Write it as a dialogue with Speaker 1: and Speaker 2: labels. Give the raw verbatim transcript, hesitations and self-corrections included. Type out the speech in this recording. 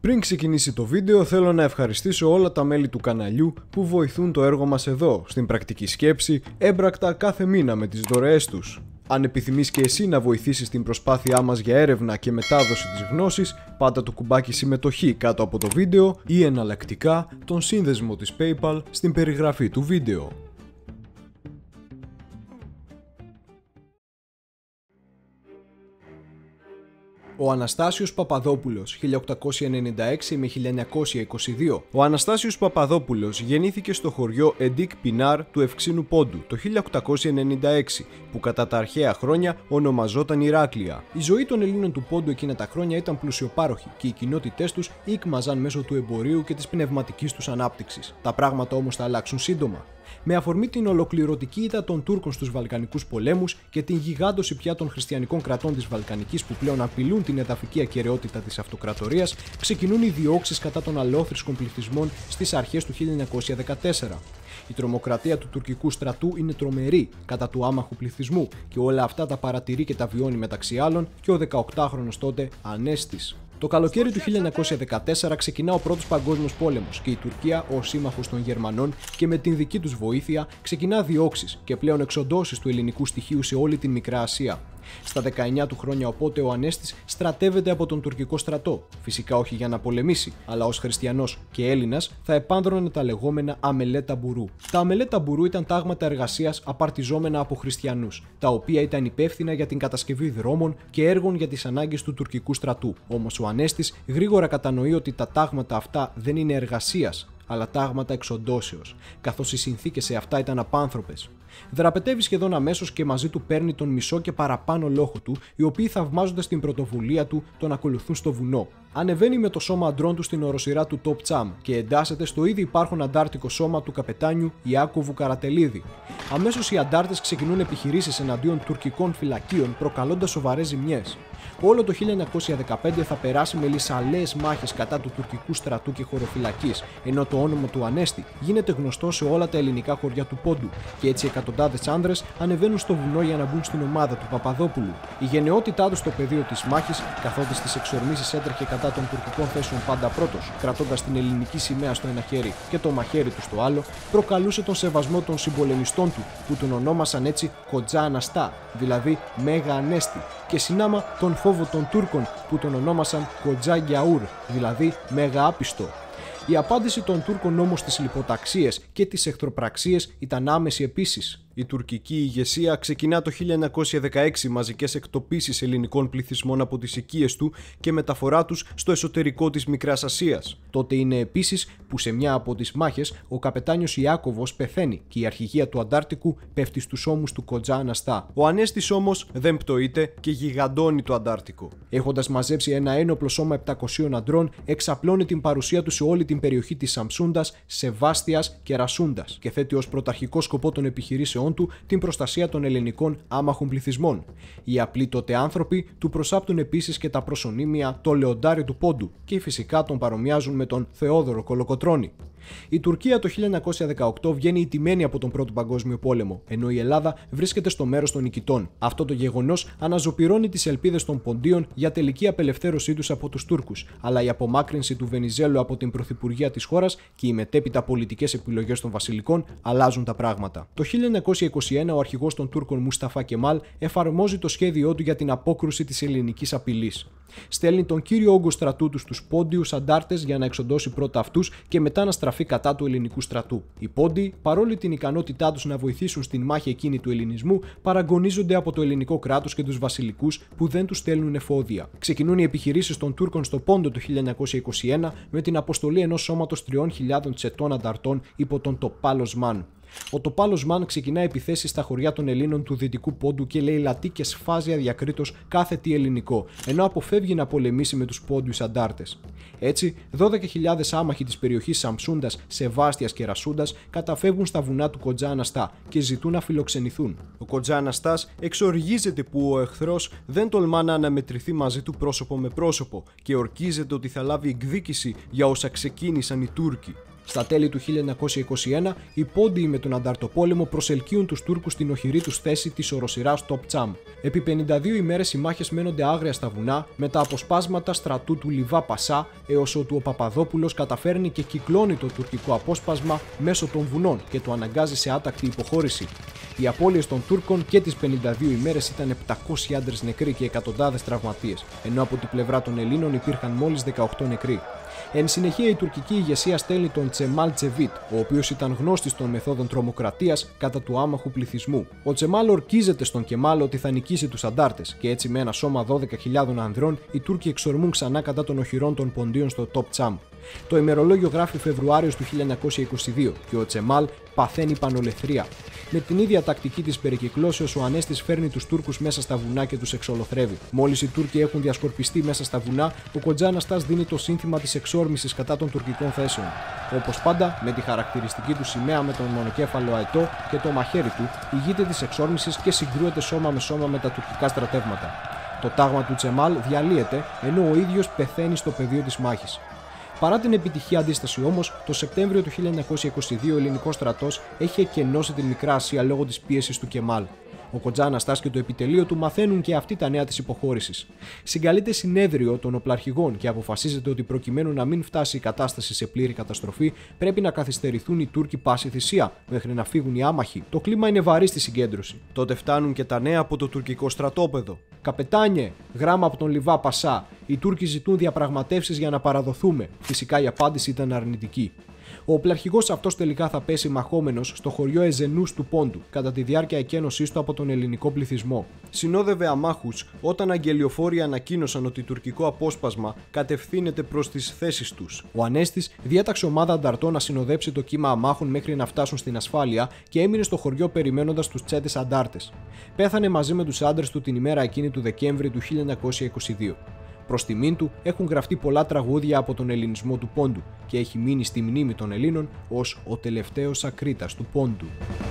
Speaker 1: Πριν ξεκινήσει το βίντεο, θέλω να ευχαριστήσω όλα τα μέλη του καναλιού που βοηθούν το έργο μας εδώ, στην πρακτική σκέψη, έμπρακτα κάθε μήνα με τις δωρεές τους. Αν επιθυμείς και εσύ να βοηθήσεις την προσπάθειά μας για έρευνα και μετάδοση της γνώσης, πάτα το κουμπάκι συμμετοχή κάτω από το βίντεο ή εναλλακτικά τον σύνδεσμο της PayPal στην περιγραφή του βίντεο. Ο Αναστάσιος Παπαδόπουλος, χίλια οκτακόσια ενενήντα έξι με χίλια εννιακόσια είκοσι δύο. Ο Αναστάσιος Παπαδόπουλος γεννήθηκε στο χωριό Εντίκ Πινάρ του Ευξήνου Πόντου το χίλια οκτακόσια ενενήντα έξι, που κατά τα αρχαία χρόνια ονομαζόταν Ηράκλεια. Η ζωή των Ελλήνων του Πόντου εκείνα τα χρόνια ήταν πλουσιοπάροχη και οι κοινότητές τους ήκμαζαν μέσω του εμπορίου και της πνευματικής τους ανάπτυξης. Τα πράγματα όμως θα αλλάξουν σύντομα. Με αφορμή την ολοκληρωτική ήττα των Τούρκων στους Βαλκανικούς πολέμους και την γιγάντωση πια των χριστιανικών κρατών της Βαλκανικής που πλέον απειλούν την εδαφική ακεραιότητα της αυτοκρατορίας, ξεκινούν οι διώξεις κατά των αλλόθρησκων πληθυσμών στις αρχές του χίλια εννιακόσια δεκατέσσερα. Η τρομοκρατία του τουρκικού στρατού είναι τρομερή κατά του άμαχου πληθυσμού και όλα αυτά τα παρατηρεί και τα βιώνει μεταξύ άλλων και ο δεκαοκτάχρονος τότε Ανέστης. Το καλοκαίρι του χίλια εννιακόσια δεκατέσσερα ξεκινά ο Πρώτος Παγκόσμιος Πόλεμος και η Τουρκία, ως σύμμαχος των Γερμανών και με την δική τους βοήθεια, ξεκινά διώξεις και πλέον εξοντώσεις του ελληνικού στοιχείου σε όλη την Μικρά Ασία. Στα δεκαεννιά του χρόνια οπότε ο Ανέστης στρατεύεται από τον τουρκικό στρατό, φυσικά όχι για να πολεμήσει, αλλά ως χριστιανός και Έλληνας θα επάνδρωνε τα λεγόμενα αμελέτα μπουρού. Τα αμελέτα μπουρού ήταν τάγματα εργασίας απαρτιζόμενα από χριστιανούς, τα οποία ήταν υπεύθυνα για την κατασκευή δρόμων και έργων για τις ανάγκες του τουρκικού στρατού. Όμως ο Ανέστης γρήγορα κατανοεί ότι τα τάγματα αυτά δεν είναι εργασίας, αλλά τάγματα εξοντώσεως, καθώς οι συνθήκες σε αυτά ήταν απάνθρωπες. Δραπετεύει σχεδόν αμέσως και μαζί του παίρνει τον μισό και παραπάνω λόγο του, οι οποίοι θαυμάζοντας την πρωτοβουλία του τον ακολουθούν στο βουνό. Ανεβαίνει με το σώμα αντρών του στην οροσειρά του Top Cham και εντάσσεται στο ήδη υπάρχον αντάρτικο σώμα του καπετάνιου Ιάκωβου Καρατελίδη. Αμέσως οι αντάρτες ξεκινούν επιχειρήσεις εναντίον τουρκικών φυλακίων, προκαλώντας σοβαρές ζημιές. Όλο το χίλια εννιακόσια δεκαπέντε θα περάσει με λυσαλέες μάχες κατά του τουρκικού στρατού και χωροφυλακής, ενώ το όνομα του Ανέστη γίνεται γνωστό σε όλα τα ελληνικά χωριά του Πόντου και έτσι εκατοντάδες άνδρες ανεβαίνουν στο βουνό για να μπουν στην ομάδα του Παπαδόπουλου. Η γενναιότητά του στο πεδίο της μάχης, καθότι στις εξορμήσεις έτρεχε κατά των τουρκικών θέσεων πάντα πρώτος, κρατώντας την ελληνική σημαία στο ένα χέρι και το μαχαίρι του στο άλλο, προκαλούσε τον σεβασμό των συμπολεμιστών του, που τον ονόμασαν έτσι Κοτζά Αναστά, δηλαδή Μέγα Ανέστη, και συνάμα τον φόβο των Τούρκων, που τον ονόμασαν Κοτζά Γιαούρ, δηλαδή Μέγα Άπιστο. Η απάντηση των Τούρκων όμως στις λιποταξίες και τις εχθροπραξίες ήταν άμεση επίσης. Η τουρκική ηγεσία ξεκινά το χίλια εννιακόσια δεκαέξι μαζικές εκτοπίσεις ελληνικών πληθυσμών από τις οικίες του και μεταφορά τους στο εσωτερικό της Μικράς Ασίας. Τότε είναι επίσης που σε μια από τις μάχες ο καπετάνιος Ιάκωβος πεθαίνει και η αρχηγία του Αντάρτικου πέφτει στους ώμους του Κοτζά Αναστά. Ο Ανέστης όμως δεν πτωείται και γιγαντώνει το Αντάρτικο. Έχοντας μαζέψει ένα ένοπλο σώμα επτακοσίων αντρών, εξαπλώνει την παρουσία του σε όλη την περιοχή της Σαμσούντας, Σεβάστιας και Ρασούντας και θέτει ως πρωταρχικό σκοπό των επιχειρήσεων του την προστασία των ελληνικών άμαχων πληθυσμών. Οι απλοί τότε άνθρωποι του προσάπτουν επίσης και τα προσωνύμια το Λεοντάρι του Πόντου και φυσικά τον παρομοιάζουν με τον Θεόδωρο Κολοκοτρώνη. Η Τουρκία το χίλια εννιακόσια δεκαοκτώ βγαίνει ηττημένη από τον Πρώτο Παγκόσμιο Πόλεμο, ενώ η Ελλάδα βρίσκεται στο μέρος των νικητών. Αυτό το γεγονός αναζωπυρώνει τις ελπίδες των Ποντίων για τελική απελευθέρωσή τους από τους Τούρκους, αλλά η απομάκρυνση του Βενιζέλου από την πρωθυπουργία της χώρας και οι μετέπειτα πολιτικές επιλογές των βασιλικών αλλάζουν τα πράγματα. Το χίλια εννιακόσια είκοσι ένα ο αρχηγός των Τούρκων Μουσταφά Κεμάλ εφαρμόζει το σχέδιό του για την απόκρουση της ελληνικής απειλής. Στέλνει τον κύριο όγκο στρατού του στους Πόντιους αντάρτες για να εξοντώσει πρώτα αυτούς και μετά να στραφεί κατά του ελληνικού στρατού. Οι Πόντιοι, παρόλη την ικανότητά τους να βοηθήσουν στην μάχη εκείνη του ελληνισμού, παραγωνίζονται από το ελληνικό κράτος και τους βασιλικούς που δεν τους στέλνουν εφόδια. Ξεκινούν οι επιχειρήσεις των Τούρκων στο Πόντο το χίλια εννιακόσια είκοσι ένα με την αποστολή ενός σώματος τριών χιλιάδων τσετών ανταρτών υπό τον Τοπάλος Μάν. Ο Τοπάλος Μάν ξεκινά επιθέσεις στα χωριά των Ελλήνων του Δυτικού Πόντου και λαιλατεί και σφάζει αδιακρίτως κάθε τι ελληνικό, ενώ αποφεύγει να πολεμήσει με τους Πόντιους αντάρτες. Έτσι, δώδεκα χιλιάδες άμαχοι της περιοχής Σαμσούντας, Σεβάστιας και Ρασούντας καταφεύγουν στα βουνά του Κοτζά Αναστά και ζητούν να φιλοξενηθούν. Ο Κοτζά Αναστάς εξοργίζεται που ο εχθρός δεν τολμά να αναμετρηθεί μαζί του πρόσωπο με πρόσωπο και ορκίζεται ότι θα λάβει εκδίκηση για όσα ξεκίνησαν οι Τούρκοι. Στα τέλη του χίλια εννιακόσια είκοσι ένα, οι Πόντιοι με τον Ανταρτοπόλεμο προσελκύουν τους Τούρκους στην οχυρή τους θέση της οροσειράς Τόπτσαμ. Επί πενήντα δύο ημέρες οι μάχες μένονται άγρια στα βουνά, με τα αποσπάσματα στρατού του Λιβά Πασά, έως ότου ο Παπαδόπουλος καταφέρνει και κυκλώνει το τουρκικό απόσπασμα μέσω των βουνών και το αναγκάζει σε άτακτη υποχώρηση. Οι απώλειες των Τούρκων και τις πενήντα δύο ημέρες ήταν επτακόσιοι άντρες νεκροί και εκατοντάδες τραυματίες, ενώ από την πλευρά των Ελλήνων υπήρχαν μόλις δεκαοκτώ νεκροί. Εν συνεχεία, η τουρκική ηγεσία στέλνει τον Τσεμάλ Τσεβίτ, ο οποίος ήταν γνώστης των μεθόδων τρομοκρατίας κατά του άμαχου πληθυσμού. Ο Τσεμάλ ορκίζεται στον Κεμάλ ότι θα νικήσει τους αντάρτες, και έτσι με ένα σώμα δώδεκα χιλιάδων ανδρών οι Τούρκοι εξορμούν ξανά κατά των οχυρών των Ποντίων στο Τόπτσαμ. Το ημερολόγιο γράφει Φεβρουάριος του χίλια εννιακόσια είκοσι δύο και ο Τσεμάλ παθαίνει πανολεθρία. Με την ίδια τακτική της περικυκλώσεως, ο Ανέστης φέρνει τους Τούρκους μέσα στα βουνά και τους εξολοθρεύει. Μόλις οι Τούρκοι έχουν διασκορπιστεί μέσα στα βουνά, ο Κοντζά Αναστάς δίνει το σύνθημα της εξόρμησης κατά των τουρκικών θέσεων. Όπως πάντα, με τη χαρακτηριστική του σημαία με τον μονοκέφαλο αετό και το μαχαίρι του, ηγείται της εξόρμησης και συγκρούεται σώμα με σώμα με τα τουρκικά στρατεύματα. Το τάγμα του Τσεμάλ διαλύεται, ενώ ο ίδιος πεθαίνει στο πεδίο της μάχης. Παρά την επιτυχή αντίσταση όμως, το Σεπτέμβριο του χίλια εννιακόσια είκοσι δύο ο ελληνικός στρατός έχει εκενώσει την Μικρά Ασία λόγω της πίεσης του Κεμάλ. Ο Κοντζά Αναστάς και το επιτελείο του μαθαίνουν και αυτοί τα νέα της υποχώρησης. Συγκαλείται συνέδριο των οπλαρχηγών και αποφασίζεται ότι προκειμένου να μην φτάσει η κατάσταση σε πλήρη καταστροφή, πρέπει να καθυστερηθούν οι Τούρκοι πάση θυσία, μέχρι να φύγουν οι άμαχοι. Το κλίμα είναι βαρύ στη συγκέντρωση. Τότε φτάνουν και τα νέα από το τουρκικό στρατόπεδο. Καπετάνιε, γράμμα από τον Λιβά Πασά. Οι Τούρκοι ζητούν διαπραγματεύσεις για να παραδοθούμε. Φυσικά η απάντηση ήταν αρνητική. Ο οπλαρχηγός αυτός τελικά θα πέσει μαχόμενος στο χωριό Εζενούς του Πόντου κατά τη διάρκεια εκένωσής του από τον ελληνικό πληθυσμό. Συνόδευε αμάχους όταν αγγελιοφόροι ανακοίνωσαν ότι το τουρκικό απόσπασμα κατευθύνεται προς τις θέσεις τους. Ο Ανέστης διέταξε ομάδα ανταρτών να συνοδέψει το κύμα αμάχων μέχρι να φτάσουν στην ασφάλεια και έμεινε στο χωριό περιμένοντας τους τσέτες αντάρτες. Πέθανε μαζί με τους άντρες του την ημέρα εκείνη του Δεκέμβρη του χίλια εννιακόσια είκοσι δύο. Προς τιμήν του έχουν γραφτεί πολλά τραγούδια από τον ελληνισμό του Πόντου και έχει μείνει στη μνήμη των Ελλήνων ως ο τελευταίος ακρίτας του Πόντου.